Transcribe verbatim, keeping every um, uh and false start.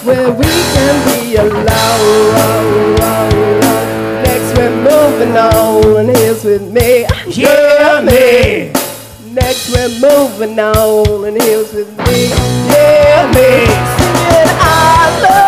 where we can be alone. Next we're moving on, and here's with me. Yeah, me. Next we're moving on, and here's with me. Yeah, me. Singing I love